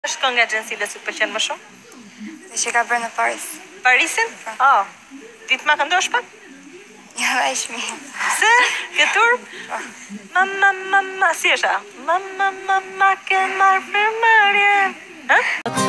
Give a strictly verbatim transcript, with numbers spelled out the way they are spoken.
Është kënga e Xhen Silës që të pëlqen më shumë? Dhe që ka bërë në Paris. Parisin? Oh, ti të ma këndosh pak? Ja, dhe ishmi. Se? Këtur? Mama, mama, si është a? Mama, mama, ke marrë për marje. Hë?